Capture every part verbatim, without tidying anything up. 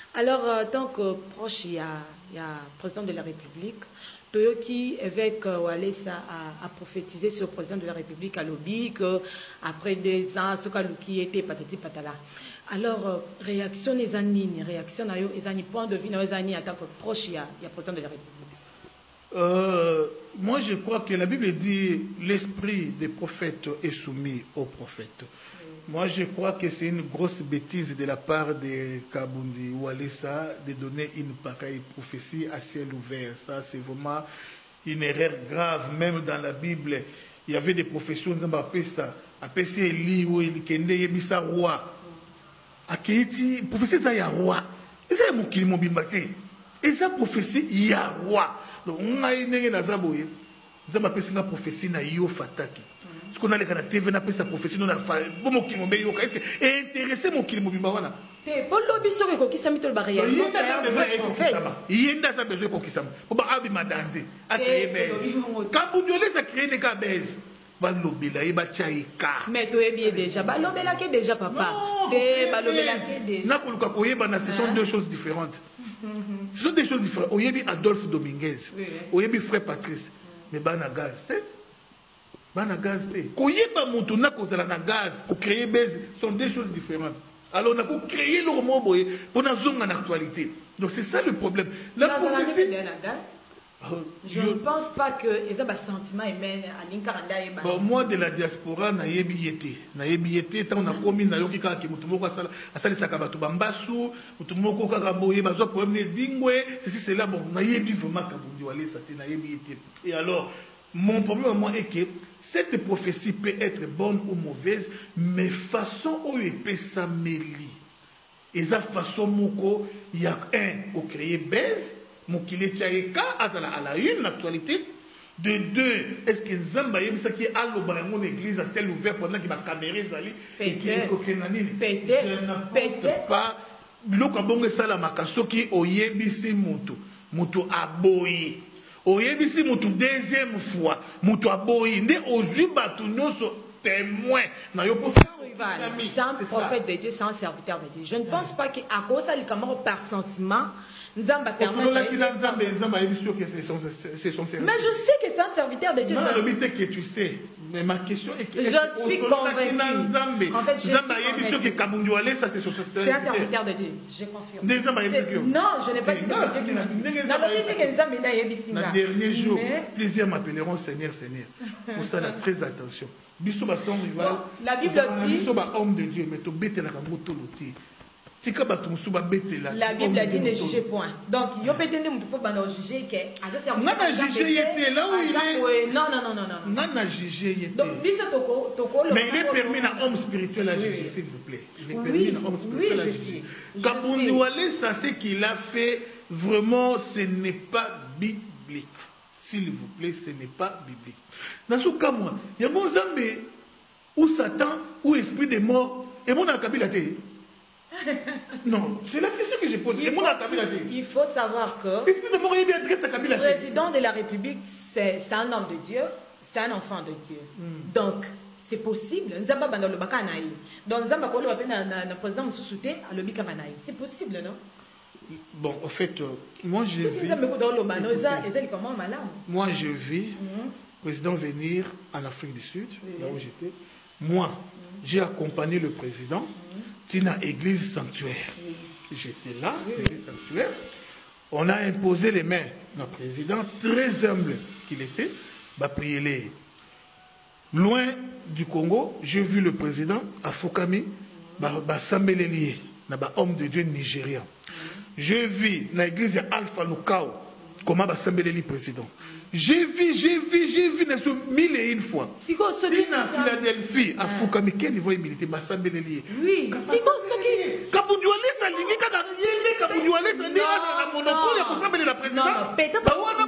Alors, euh, tant que proche, il y a, il y a le président de la République, Toyoki, évêque Walesa, a, a prophétisé sur le président de la République à Lobby qu'après deux ans, ce qui était patati patala. Alors, euh, réaction des années, réaction des années, point de vue des années en tant que proche, il y a le président de la République. Euh, moi, je crois que la Bible dit l'esprit des prophètes est soumis aux prophètes. Oui. Moi, je crois que c'est une grosse bêtise de la part de Kabundi Walesa de donner une pareille prophétie à ciel ouvert. Ça, c'est vraiment une erreur grave. Même dans la Bible, il y avait des professions dans ma pesta. Après, c'est Eli ou Eli Kende Yebisa roi. A Keiti, prophétie ça y a roi. Et ça, mon qu'il m'obimbate. Et ça, prophétie, il y a roi. Donc, on a une prophétie, on a prophétie na yo fataki. Ce qu'on a les T V n'a pas sa prophétie, on a fait bon mon kilombe yo ka est intéressé mon kilombe bimbawana. Te pour l'obiso que qui s'amito le barrière. Il y a ça besoin ko kisama. Pour ba abi madanze a créer base. Quand vous diolez ça créer des base. Ba lobela e ba chaika. Mais to ebi déjà ba lobela ke déjà papa. Te ba lobela ke déjà. Na ko luka ko yeba na ce sont deux choses différentes. Ce sont des choses différentes. Oyebi Adolphe Dominguez. Oyebi frère Patrice. Mais bana gaz, te. Bana gaz, te. Koyeba mutu na kozala na gaz, ko créer base, sont deux choses différentes. Alors on a créé le mot boye pour na zonga en actualité. Donc c'est ça le problème. La prophétie. Je ne pense pas que les sentiments humains à l'Incaranda. Bon, moi de la diaspora, na yebi yete. Na yebi yete, tant on a commis na yoki ka ki mutumoko asala asali sakabatu bambasu, mutumoko ka boye bazo problème dingwe, ceci c'est là bon, na yebi vraiment kabundi wale ça na yebi yete. Et alors, mon problème moi est que cette prophétie peut être bonne ou mauvaise, mais façon où il peut s'améliorer. Et ça façon moko, il y a un au créer baise. Mokile Tchaïka, à la une, l'actualité. De deux, est-ce que Zamba Yebisa qui est à l'Obaramon église à celle ouverte pendant qu'il va camérer Zali et qu'il est coquinanine? Peut-être. Je ne pense pas. L'Okabonge Salamaka, ce qui est au Yebisi Moutou, Moutou Aboyi. Au Yebisi Moutou, deuxième fois, Moutou Aboyi, né aux Ubatunyo, témoin. Sans prophète de Dieu, sans serviteur de Dieu. Je ne pense pas qu'à cause de l'Ikamaro par sentiment, Nzamba permet. Mais je sais que c'est un serviteur de Dieu. Non, le but est que tu sais. Mais ma question est que. Je suis convaincu. En fait, je suis convaincu. C'est un serviteur de Dieu. Je confirme. Non, je n'ai pas dit que c'est Dieu qui m'a dit. Le dernier jour, plusieurs m'appelleront Seigneur, Seigneur. Pour ça, très attention. La Bible dit. Homme de Dieu, mais tu bêtes la moto. La Bible a dit ne jugez point. Donc, il y a peut-être des gens qui juger que. Non, non, jugé était là où il est. Non, non, non, non, non. Non, non, jugé était. Mais il est permis à homme spirituel à juger, s'il vous plaît. Il est permis à homme spirituel à juger. Kabundi Wale, ça c'est qu'il a fait, vraiment, ce n'est pas biblique. S'il vous plaît, ce n'est pas biblique. Dans ce cas, moi, il y a mon Zambé, ou Satan, ou esprit des morts, et mon akabilate. Non, c'est la question que je pose. Il faut, il faut savoir que le président de la République, c'est un homme de Dieu, c'est un enfant de Dieu. Mm. Donc, c'est possible. Donc, c'est possible, non? Bon, en fait, euh, moi je vis. Moi je vis, mm-hmm. président venir en Afrique du Sud, oui. Là où j'étais. Moi, mm-hmm. j'ai accompagné le président. Mm-hmm. Tina église sanctuaire. Oui. J'étais là, oui, église oui. sanctuaire. On a imposé les mains. Notre président, très humble qu'il était, va prier les. Loin du Congo, j'ai vu le président à Fokami, va s'embellir, un homme de Dieu nigérian. J'ai vu dans l'église Alpha Lukao comment va s'embellir le président. J'ai vu, j'ai vu, j'ai vu mille et une fois. Si vous en Philadelphie, à Fukami, quel niveau militaire m'a semblé lié. Oui, si vous en Kaboudoualé, ça ligue, Kaboudoualé, ça ligue, la monopole, pour s'embellir la présidente. Non, peut-être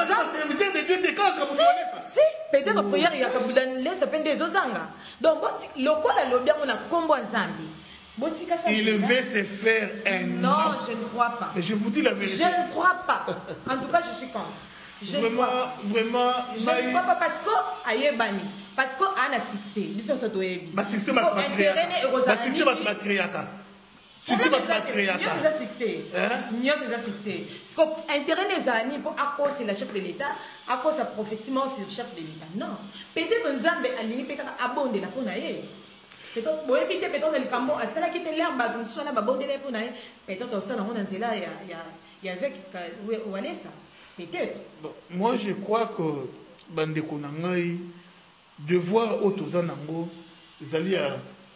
peut-être prière, il y a Kaboudoualé, ça fait des osanga. Donc, le col à l'objet, on a combo ensemble. Il veut se faire un. Non, je ne crois pas. Je vous dis la vérité. Je ne crois pas. En tout cas, je suis contre. Je vraiment, vraiment. Je ne crois pas parce que Ayebani, parce qu'on a succès. Nous sommes sur Toyebi. Ma succès, ma patriarcat. Ma succès, ma patriarcat. succès va créer à ça succès. N'y a ça succès. Parce que intérêt des années pour à cause c'est le chef de l'État, à cause sa profession c'est le chef de l'État. Non. Peut-être que Nzambe a ligne peut-être abonder la ponaye. Peut-être bon éviter peut-être le cambo à cela qui était l'air bah nous sommes à abonder la ponaye. Peut-être ça dans mon là il y a il y a il y a avec où allait ça. Peut-être. Bon, moi je crois que bande konangai devoir autozanango ils allaient à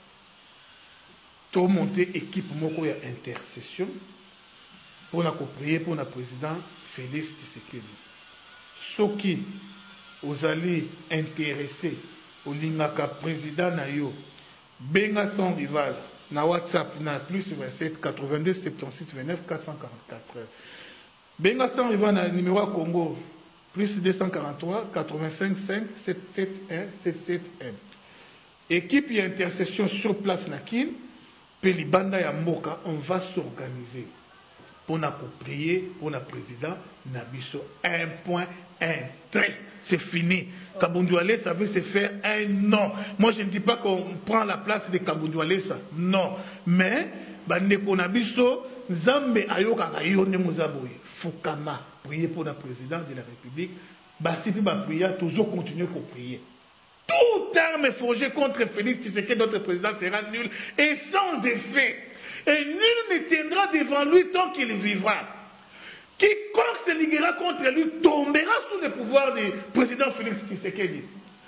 tout monter équipe moko ya intercession pour la prier pour le président Félix Tshisekedi. Ceux qui vous allez intéresser au lingaka président na yo benga son rival na WhatsApp na plus vingt-sept quatre-vingt-deux soixante-six vingt-neuf quatre cent quarante-quatre. Benga son rival na numéro à Congo plus deux cent quarante-trois quatre-vingt-cinq cinq sept sept un sept sept un. Équipe et intercession sur place na Kin, Pelibanda ya Moka, on va s'organiser pour nous prier pour le président Nabiso. Un point, un trait. C'est fini. Kabundoualé, ça veut se faire un non. Moi, je ne dis pas qu'on prend la place de Kabundoualé, ça. Non. Mais, Bandeko Nabiso, Nzambe Ayoka Ayone Mouzaboui, Fukama, prier pour le président de la République. Basipi ba prier, toujours continuer pour prier. Tout arme forgé contre Félix Tshisekedi, notre président, sera nul et sans effet. Et nul ne tiendra devant lui tant qu'il vivra. Quiconque se liguera contre lui tombera sous le pouvoir du président Félix Tshisekedi.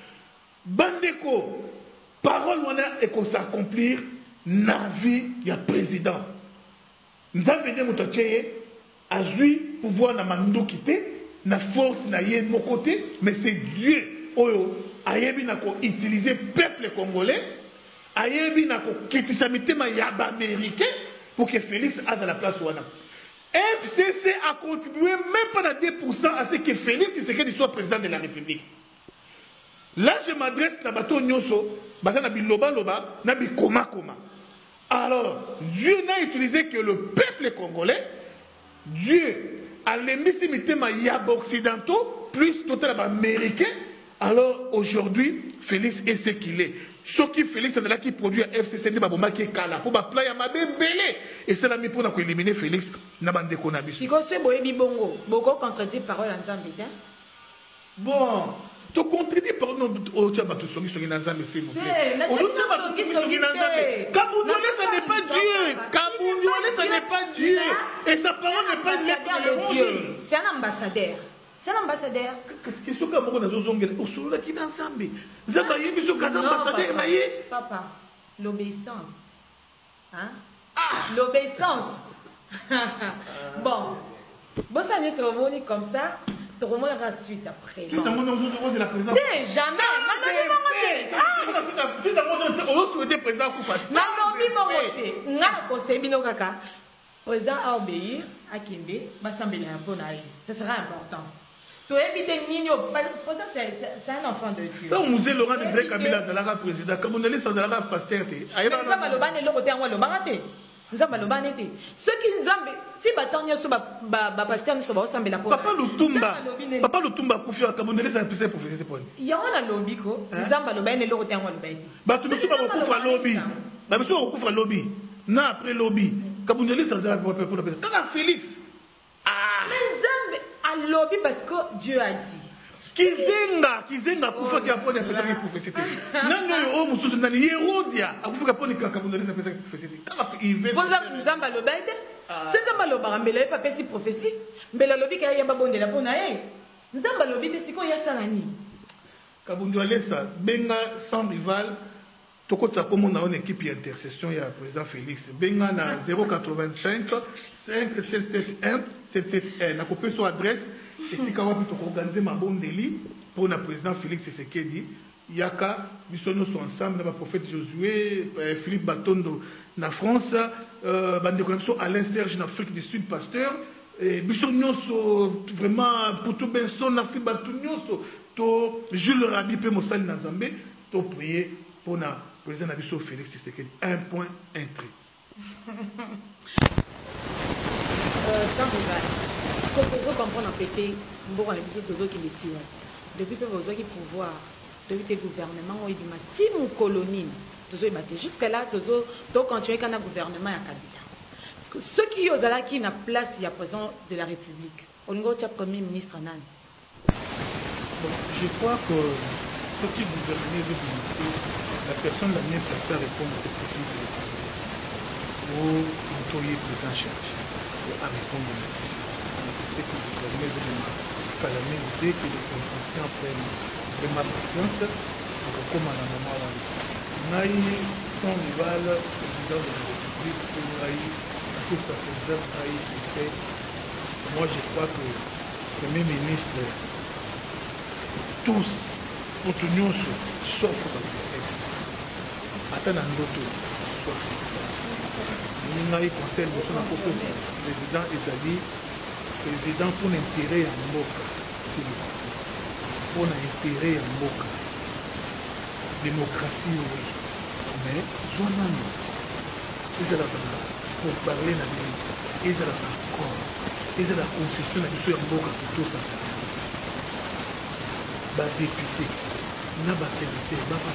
Bandeko, parole wana et qu'on s'accomplir, navi ya président. Nous avons dit a joué pouvoir na mando quitté, na force na yé de mon côté, mais c'est Dieu oyo ayebi na ko utiliser peuple congolais, ayebi na ko kitisamité ma yaba américain pour que Félix aille à la place wana. F C C a contribué même pas à dix pour cent à ce que Félix Tshisekedi soit président de la République. Là, je m'adresse à Bato Nyoso, Bato Biloba Loba, Nabi Koma Koma. Alors, Dieu n'a utilisé que le peuple congolais. Dieu a l'émission ma yaba occidentaux, plus total américain. Alors, aujourd'hui, Félix est ce qu'il est. Ce qui Félix est là qui produit à F C C, qui est kala pour ma playa ma belé et c'est la mis pour éliminer Félix na bande konabi. Si vous c'est boyebi bongo, boko contredit parole en Zambie. Bon, tu contredis parole au tchaba tu songi songi na Zambie s'il vous plaît. Au tchaba tu songi na Zambie. Kabundole ça n'est pas Dieu. Kabundole ça n'est pas Dieu et sa parole n'est pas une lettre de Dieu. C'est un ambassadeur. C'est un ambassadeur. Qu'est-ce que vous avez zongé au solo qui dans Zambie? Zamba yebi so kaza ambassadeur na ye. Papa, l'obéissance. Hein? Ah, l'obéissance. Bon. Bon ça n'est pas comme ça. Tu remonteras suite après. Tu t'as montré aux autres la présidence. Jamais. Non, non, non, tu t'as montré au souhaité président Koufa. Non, non, non, non, non, conseil bino kaka. Président a obéir à Kinde, Bassambele un peu naïf. Ce sera important. Tu évites Nino, c'est un enfant de Dieu. Quand vous êtes Laurent Désiré Kabila Zalaga président, comme on est sans Zalaga pasteur, aïe ba ba lo bane lo côté en lo bangate. Nzamba lo bane te. Ceux qui nzambe, si batanyo so ba ba pasteur so ba sambela po. Papa Lutumba. Papa Lutumba kufia kabondele sa pese professeur te poni. Ya ona lobby ko, nzamba lo bane lo côté en lo bane. Ba tu so ba kufa lobby. Ba so kufa lobby. Na après lobby, kabondele sa za pour pour pour. Quand Félix. Ah. Mais nzambe a lobby parce que Dieu a dit. Kizenga, Kizenga kufa kia poni pesa ki professeur. Nano yo mususu nani Herodia, akufa poni kabondele sa pesa ki professeur. Quand il veut. Bonza nzamba lo bane. C'est nzamba lo ba mbele pa pesi prophétie. Mbele lobby ka yamba bondela pona e. Nzamba lobby te siko ya sanani. Kabundu Alessa benga sans rival. Tokotsa comme on a une équipe d'intercession, il y a le président Félix. Benga na zéro quatre-vingt-cinq cinq sept sept un sept sept un. Na coupé son adresse. Et si quand on peut organiser ma bonne délit pour le président Félix Tshisekedi, Yaka, nous sommes ensemble, le prophète Josué, Philippe Batondo, na France, euh, Alain Serge, en Afrique du Sud, pasteur, et nous sommes vraiment pour tout Benson, Philippe Batondo, Jules Rabi, Mossal Nazambe, pour prier pour le président Nabiso Félix Tshisekedi. Un point, un trait. Sans rival. Ce que vous comprenez en pété, vous avez des choses qui les tirent. Depuis que vous avez pouvoir, depuis que le gouvernement a eu des team ou colonie, jusqu'à là, vous continuez quand le gouvernement a Kabila. ceux qui ont là qui na place il y a président de la République on go tia premier ministre nan bon, je crois que ceux qui gouvernent la personne la mieux placée à répondre à cette question c'est le employé président en charge à répondre à la question c'est que vous avez de calamité que les conscients prennent de ma confiance comme à la maman Naï son rival président de la République pour Naï tout ça président Naï fait moi je crois que le premier ministre tous pour tout nous sauf attends un autre sauf Naï conseil de son président Ezali président pour l'intérêt en Moka pour l'intérêt en Moka démocratie oui mais Zonan ils ont pour parler na ils ont l'accord ils ont la constitution na biso ya mboka tout ça ba député na ba sénateur ba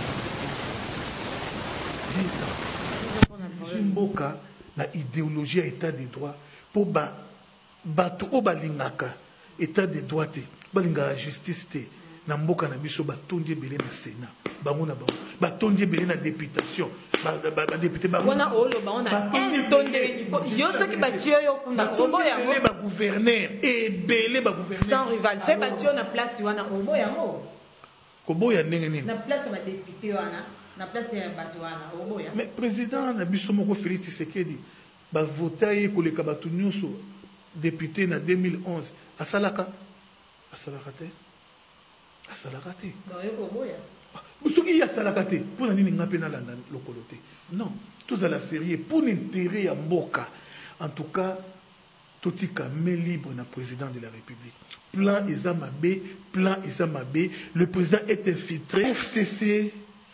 ba mboka na idéologie à état de droit pour ba bato o balingaka état de droit te balingaka justice te na mboka na biso batondi ebele na sénat bango na bango batondi ebele na députation badéputé wana oloba ona intondeli yo soki batio yo kuna robo yango bagouverneur ebele bagouverneur sans rival c'est batio na place wana robo yango koboya ndenge nini na place ya badéputé wana na place ya bato wana robo ya mais président na biso moko Félix Tshisekedi bavota ye koleka bato nyonso député na deux mille onze asalaka asalaka te asalaka te soki ye asalaka te mpo na nini nga mpe nalanda lokolo te non tozala sérieux pour l'intérêt ya mboka en tout cas totika main libre na président de la République plan eza mabe plan eza mabe le président est infiltré F C C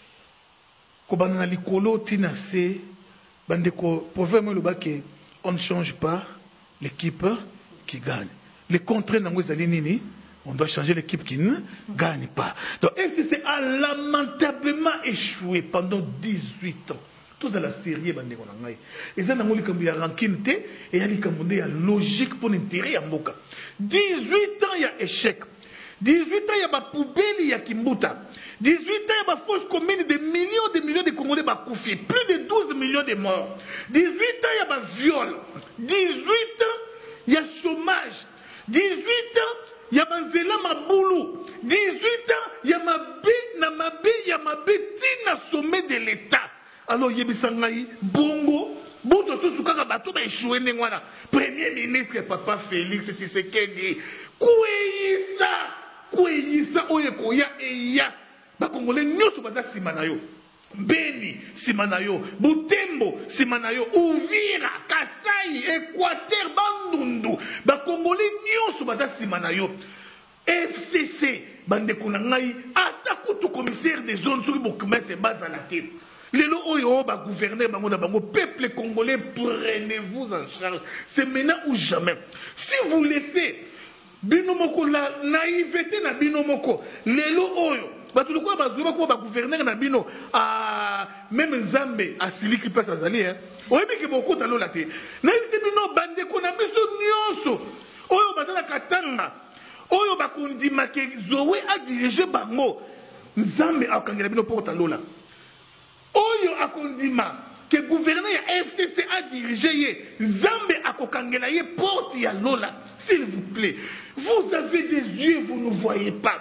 kobana na likolo tina se bandeko proverbe lobake on ne change pas l'équipe qui gagne. Les contraintes dans les années, on doit changer l'équipe qui ne gagne pas. Donc F C C a lamentablement échoué pendant dix-huit ans. Tout ça la série bande on a et ça n'a pas eu rancune et il y a logique pour l'intérêt à Mboka. dix-huit ans il y a échec. dix-huit ans il y a pas poubelle il y a Kimbuta. dix-huit ans il y a fausse commune de millions de millions de Congolais ba koufi, plus de douze millions de morts. dix-huit ans il y a pas viol. dix-huit ans il y a chômage. dix-huit ans il y a Banzela Maboulou. dix-huit ans il y a Mabé, Namabé, il y a Mabé, Tina sommet de l'État. Alors il y a Bissangaï, Bongo, Bongo, Soukaka Bato, ba échoué Nengwana. Premier ministre Papa Félix Tshisekedi. Kouéissa, Kouéissa, Oyekoya, Eya. Ba Congolais, Nyoso Baza Simanayo. Beni, Simanayo, Butembo, Simanayo, Uvira, Kasai, Équateur, Bandundu, ba Congolais, Nyoso Baza Simanayo. F C C, Bandekunangai, Atakutu commissaire des zones sur Bokumet, c'est base à la tête. Les lots oyo ba gouverner bango na bango peuple congolais prenez-vous en charge. C'est maintenant ou jamais. Si vous laissez binomoko la naïveté na binomoko les lots oyo ba tout le quoi ba zuba ko ba gouverner na bino a même Nzambe a siliki passe azali hein. Oyebi ke boko talo la te. Naïveté bino bande ko na biso nyonso. Oyo bazala katanga. Oyo ba kondima ke Zoé a dirigé bango. Nzambe a kangela bino porta lola. Oyo akondima que gouverneur ya F C C a dirigé Zambé akokangela ye porte ya lola. S'il vous plaît, vous avez des yeux, vous ne voyez pas.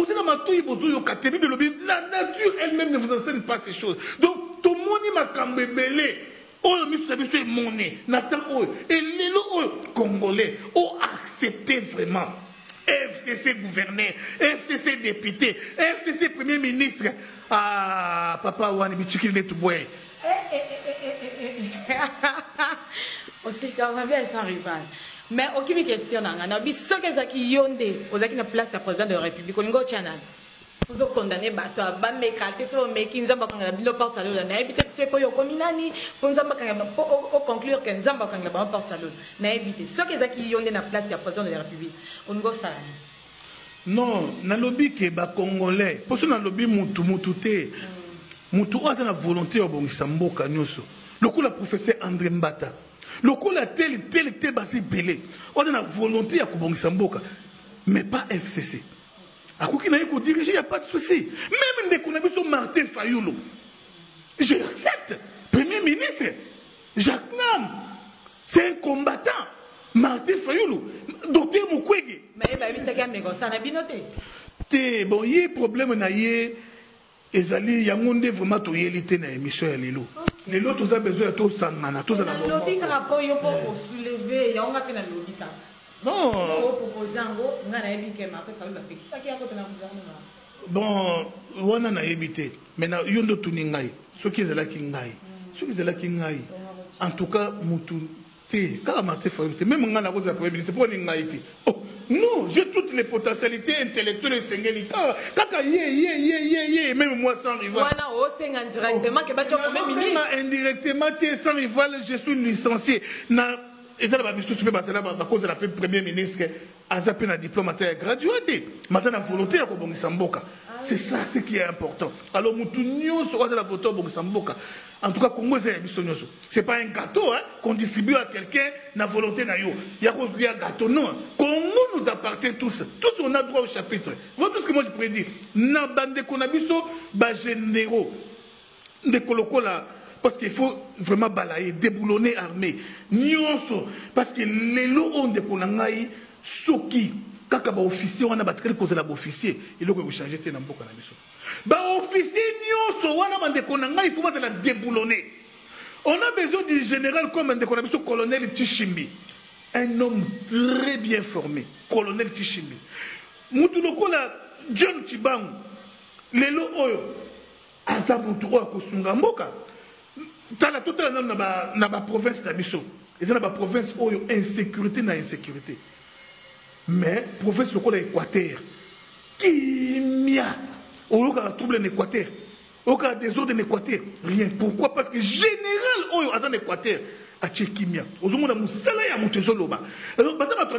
La nature elle-même ne vous enseigne pas ces choses. Donc, tout le monde m'a kambebele. Oyo misu monnaie. Nathan oyo. Et les lots congolais ont accepté vraiment. F C C gouverneur, F C C député, F C C premier ministre. Ah, papa Wani Bichikil n'est tout boy. On sait qu'on va bien sans rival. Mais aucune question n'a rien. Mais ce que Zaki Yonde, aux acquis de place à président de la République, on go channel. Vous avez condamné bateau, bameka, qu'est-ce que vous mettez, Nzamba Kanga, bilo porte salon, n'habitez c'est quoi yo kominani, pour Nzamba Kanga, pour conclure que Nzamba Kanga porte salon, n'habitez. Ce que Zaki Yonde na place à président de la République, on go ça. Non, na lobby ke ba congolais. Parce que na lobby mutu mutu te. Mutu a na volonté obongisa mboka nyoso. Le coup la professeur André Mbata. Le coup la tel tel tel basé belé. On a la volonté à Kobongisa Mboka, mais pas F C C. À quoi qu'il n'a pas dirigé, il n'y a pas de souci. Même dès qu'on a vu son Martin Fayoulou, je l'accepte. Premier ministre, Jacques Nam, c'est un combattant. Martin Fayoulou, docteur Mukwege. Mais il y a un ça n'a binoté. Te bon, il y a un problème na yé. Ezali, il y a un monde vraiment tout yélité na émission ya lelo. Lelo tous a besoin de tout sangana, tout ça na bon. Lobby rapport yo pour soulever, ya on a fait na lobby ta. Non. Bon, on a évité. Maintenant, il y a d'autres ngai. Ce qui est là qui ngai. Ce qui est là qui ngai. En tout cas, mutu te. Car ma te fait même on a la rose à premier ministre pour ngai te. Oh non, j'ai toutes les potentialités intellectuelles et singélitaires. Kaka yé yé yé yé yé même moi sans rival. Voilà, oh c'est indirectement que battu au premier ministre. Indirectement, sans rival, je suis licencié. Na et dans la mission super basé là à cause de la premier ministre a zappé un diplôme gradué. Maintenant la volonté à Kobongisa Mboka. C'est ça ce qui est important. Alors Moutounio sera de la volonté à Kobongisa Mboka. En tout cas, Congo c'est c'est pas un gâteau hein, qu'on distribue à quelqu'un na volonté na yo. Il y a cause un gâteau non. Congo nous appartient tous. Tous on a droit au chapitre. Voilà tout ce que moi je pourrais dire. Na bande qu'on a biso ba généraux de koloko là. Parce qu'il faut vraiment balayer, déboulonner l'armée. Nyonso. Parce que les lots ont des konangai, soki, kaka ba officier, on a battu cause la officier, il faut que vous changez tes nambo kanabiso. Ba officier nyonso, on a mandé konangai, il faut pas la déboulonner. On a besoin du général comme un konabiso, colonel Tishimbi. Un homme très bien formé, colonel Tishimbi. Moutuloko la John Chibang, les lots oyo, azabutu oyo kosunga mboka. Tala tout le monde dans la province d'Abisso. Et dans la province où il y a insécurité, na insécurité. Mais la province de l'Équateur, qui y a un trouble en Équateur, aucun désordre en Équateur, rien. Pourquoi? Parce que général, où il y a un Équateur, à Tchékimia. Aux hommes de Moussala et à Moutezoloba. Alors,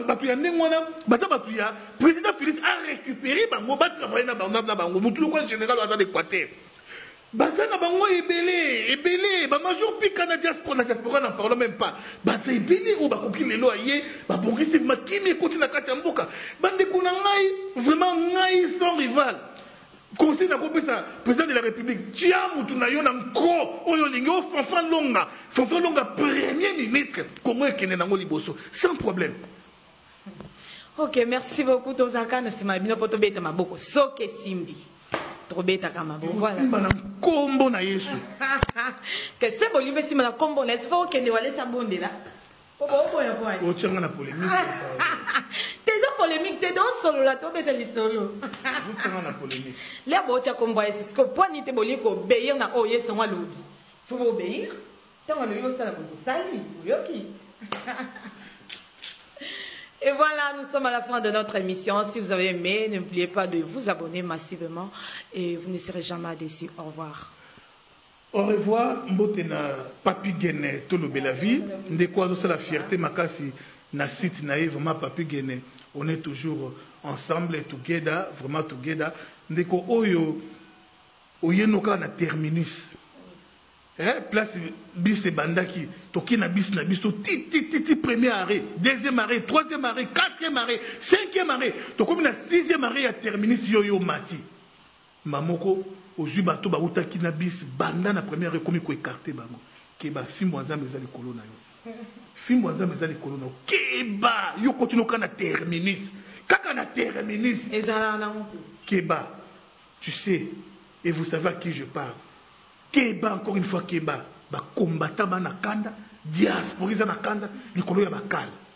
le président Félix a récupéré, il a travaillé dans le général à l'Équateur. Bazana bango ebele ebele ba major pika na diaspora na diaspora n'en parlons même pas baza ebele o ba koki lelo aye ba bongisi makimi koti na kati ya mboka bande kuna ngai vraiment ngai sans rival conseil na kopesa président de la république tiamu tunayo na nko oyo lingo fanfan longa fanfan longa premier ministre comment ekene nango liboso sans problème. Ok, merci beaucoup Tozaka na sima bino poto beta maboko soke simbi. Voilà. Combo na Yesu. Que c'est bon, lui, si ma combo n'est pas ok, ne va laisser abonder là. Oh, oh, oh, oh, tiens, on a polémique. T'es dans polémique, t'es dans solo là, toi, t'es solo. Vous tiens, on a polémique. Là, bon, tiens, combo, c'est ce que point n'était bon, qu'on obéir, on a oh, yes, on va l'obéir. Faut obéir. Tant on a eu ça, on a sali, oui, Et voilà, nous sommes à la fin de notre émission. Si vous avez aimé, n'oubliez pas de vous abonner massivement et vous ne serez jamais déçus. Au revoir. Au revoir. Mbotena Papi Guéné, tout le bel vie. De quoi c'est la fierté, makasi na site naïve, vraiment Papi Guéné. On est toujours ensemble et together, vraiment together. De quoi oyo oyenoka na terminus. Eh, place bis et bandaki, toki na bis na bis, ti ti ti ti premier arrêt, deuxième arrêt, troisième arrêt, quatrième arrêt, cinquième arrêt, tokomi na sixième arrêt à terminus yoyo mati. Mamoko, ozu bato ba utaki na bis, banda na premier arrêt komi ko écarté bango. Keba fimbo azam ezali kolona yo. Fimbo azam ezali kolona yo. Keba yo continue kana terminus. Kaka na terminus. Ezala na mo. Keba, tu sais, et vous savez à qui je parle. Keba, encore une fois, Keba, ba combattant na kanda, diasporiza na kanda, likolo ya bakala.